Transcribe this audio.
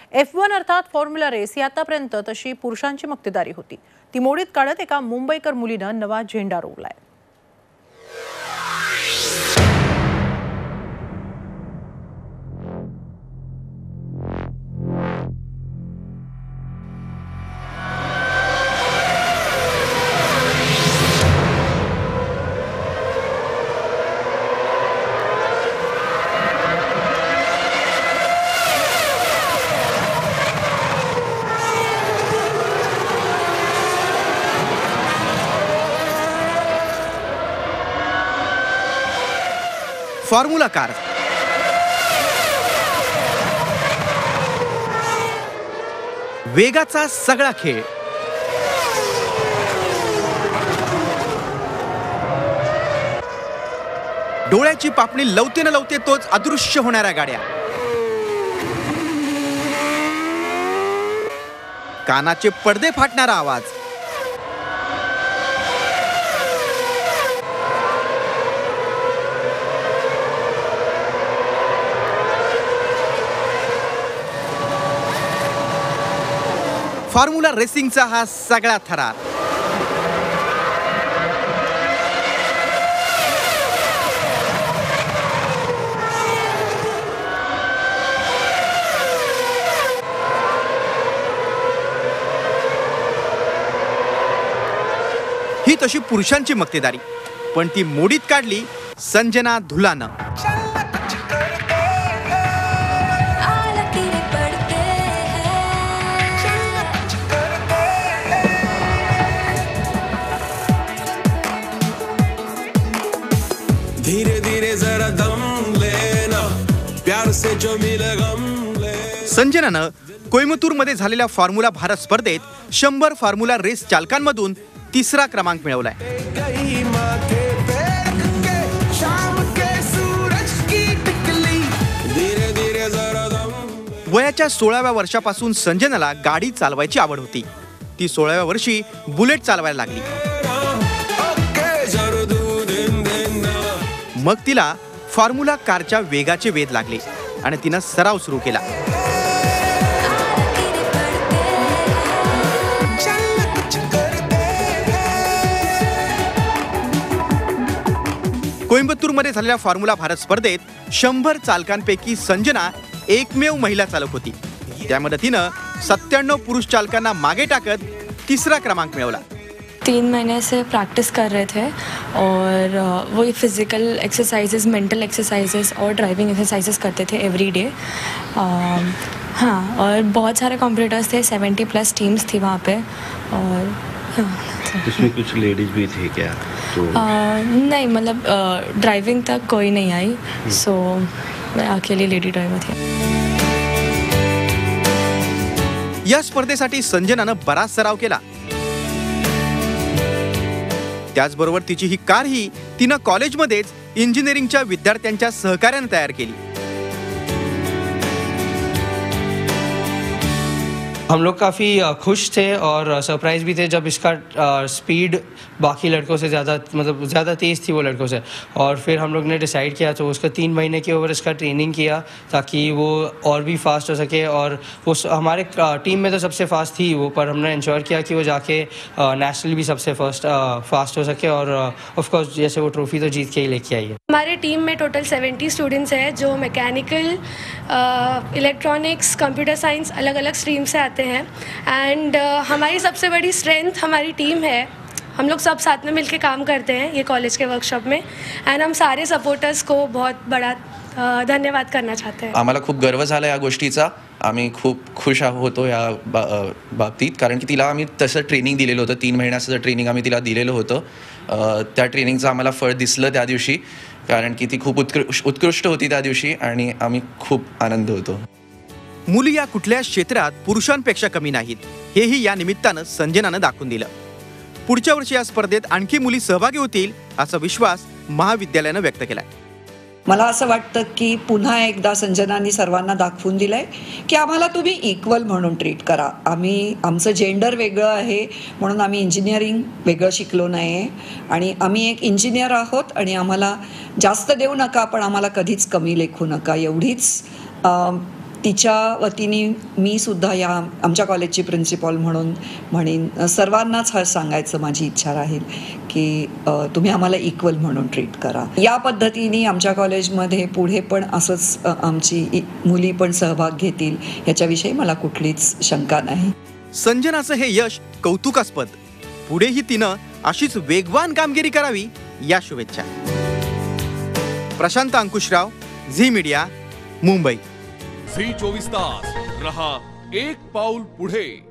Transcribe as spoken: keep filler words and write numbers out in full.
F one अर्थात formula race ही आतापर्यंत तशी पुरुषांची मक्तेदारी होती, ती मोडीत काढत एका मुंबईकर मुलीनं नवा झेंडा रोवलाय। फॉर्म्युला कार वेगाचा सगळा खेळ, डोळ्याची पापणी लवते न लवते तोच अदृश्य होणाऱ्या गाड्या, कानाचे पडदे फाटणारा आवाज, फॉर्म्युला रेसिंगचा हा सगळा थरार। ही तशी पुरुषांची मक्तेदारी, पण ती मोडीत काढली संजना धुलानं। धीरे धीरे जरा दम लेना, प्यार से जो मिले गम ले। संजनानं कोइंबतूरमध्ये झालेल्या फॉर्म्युला भारत स्पर्धेत शंभर फॉर्म्युला रेस चालकांमधून तिसरा क्रमांक मिळवलाय। वयाच्या सोळाव्या वर्षापासून संजनाला गाडी चालवायची आवड होती। ती सोळाव्या वर्षी बुलेट चालवायला लागली। मग तिला फॉर्म्युला कारच्या वेगाचे वेध लागले आणि तिनं सराव सुरू केला। कोइंबतूरमध्ये झालेल्या फॉर्म्युला भारत स्पर्धेत शंभर चालकांपैकी संजना एकमेव महिला चालक होती। त्यामध्ये तिनं सत्त्याण्णव पुरुष चालकांना मागे टाकत तिसरा क्रमांक मिळवला। तीन महीने से प्रैक्टिस कर रहे थे और वो फिज़िकल एक्सरसाइजेस, मेंटल एक्सरसाइजेस और ड्राइविंग एक्सरसाइजेस करते थे एवरी डे। हाँ, और बहुत सारे कॉम्पिटिटर्स थे, सेवेंटी प्लस टीम्स थी वहाँ पे। और हाँ, इसमें कुछ लेडीज भी थी क्या? तो आ, नहीं, मतलब ड्राइविंग तक कोई नहीं आई, सो मैं अकेली लेडी ड्राइवर थी। या स्पर्धेसाठी संजनानं बराच सराव केला। त्याचबरोबर तिची ही कार ही तिनं कॉलेजमध्येच इंजिनिअरिंगच्या विद्यार्थ्यांच्या सहकार्याने तयार केली। हम लोग काफ़ी खुश थे और सरप्राइज़ भी थे जब इसका स्पीड बाकी लड़कों से ज़्यादा, मतलब ज़्यादा तेज़ थी वो लड़कों से। और फिर हम लोग ने डिसाइड किया तो उसका तीन महीने के ओवर इसका ट्रेनिंग किया ताकि वो और भी फास्ट हो सके। और वो हमारे टीम में तो सबसे फास्ट थी वो, पर हमने इंश्योर किया कि वो जाके नेशनल भी सबसे फर्स्ट फास्ट हो सके। और ऑफ कोर्स जैसे वो ट्रॉफी तो जीत के ही लेके आई है। हमारे टीम में टोटल सेवेंटी स्टूडेंट्स हैं जो मैकेनिकल, इलेक्ट्रॉनिक्स, कंप्यूटर साइंस अलग अलग स्ट्रीम से आते हैं। एंड uh, हमारी सबसे बड़ी स्ट्रेंथ हमारी टीम है। हम लोग सब साथ में मिलके काम करते हैं ये कॉलेज के वर्कशॉप में। एंड हम सारे सपोर्टर्स को बहुत बड़ा uh, धन्यवाद करना चाहते हैं। आम्हाला खूप गर्व झाला या गोष्टीचा। आम्ही खूप खुश होतो या बा, बाबतीत, कारण की तिला आम्ही तसं ट्रेनिंग दिलेलं होतं। तीन महिन्याचं ट्रेनिंग आम्ही तिला दिलेलं होतं। त्या ट्रेनिंगचं आम्हाला फळ दिसलं त्या दिवशी, कारण की ती खूप उत्कृष्ट उत्कृष्ट होती त्या दिवशी आणि आम्ही खूप आनंद होतो। मुली या कुठल्या क्षेत्रात पुरुषांपेक्षा कमी नाहीत, हेही या निमित्तानं संजनानं दाखवून दिलं। पुढच्या वर्षी या स्पर्धेत आणखी मुली सहभागी होतील असा विश्वास महाविद्यालयानं व्यक्त केलाय। मला असं वाटतं की पुन्हा एकदा संजनानी सर्वांना दाखवून दिलंय की आम्हाला तुम्ही इक्वल म्हणून ट्रीट करा। आम्ही आमचं जेंडर वेगळं आहे म्हणून आम्ही इंजिनिअरिंग वेगळं शिकलो नाही आणि आम्ही एक इंजिनियर आहोत आणि आम्हाला जास्त देऊ नका पण आम्हाला कधीच कमी लेखू नका, एवढीच तिच्या वतीने मी सुद्धा या आमच्या कॉलेजची प्रिन्सिपॉल म्हणून म्हणेन सर्वांनाच हा सांगायचं माझी इच्छा राहील की अ, तुम्ही आम्हाला इक्वल म्हणून ट्रीट करा. या पद्धतीने आमच्या कॉलेजमध्ये पुढे पण असंच अ, आमची इ- मुली पण सहभाग घेतील याच्याविषयी मला कुठलीच शंका नाही. संजनाचं हे यश कौतुकास्पद. पुढेही तिनं अशीच वेगवान कामगिरी करावी या शुभेच्छा. Prashant Ankushrao, Zee media, Mumbai. Zee चोवीस तास रहा एक पाऊल पुढे.